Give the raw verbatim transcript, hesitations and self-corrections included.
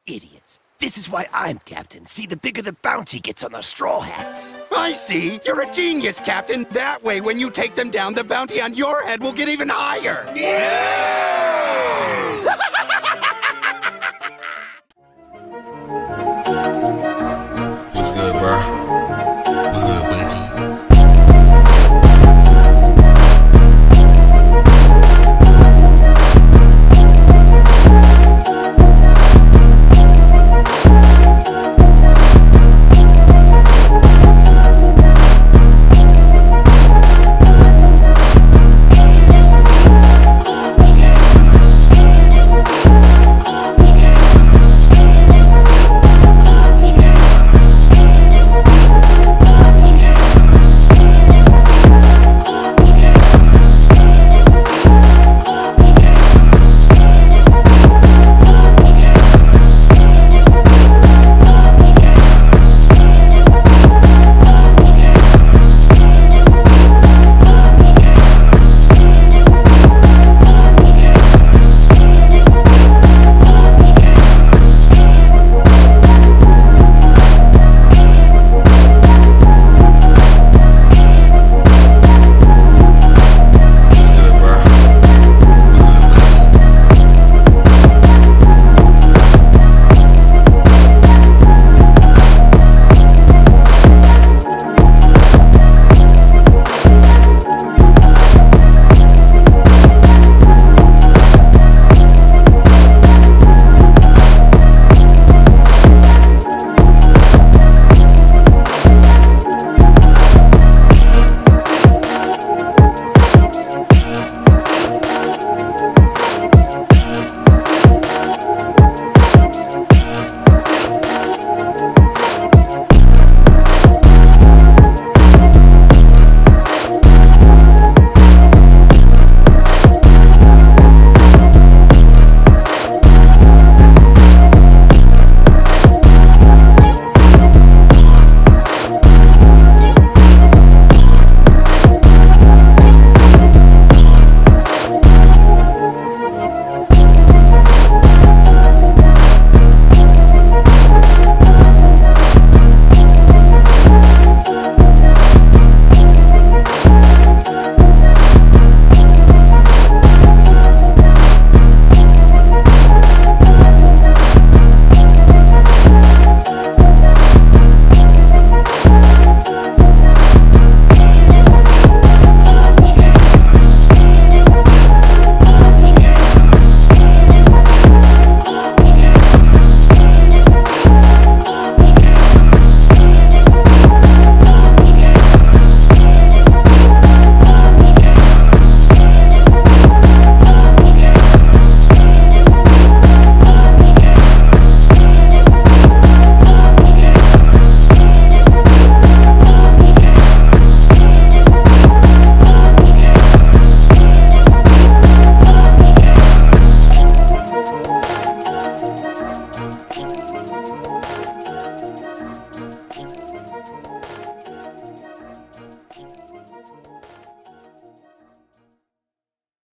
idiots. This is why I'm captain. See, the bigger the bounty gets on the straw hats. I see. You're a genius, Captain. That way, when you take them down, the bounty on your head will get even higher. Yeah!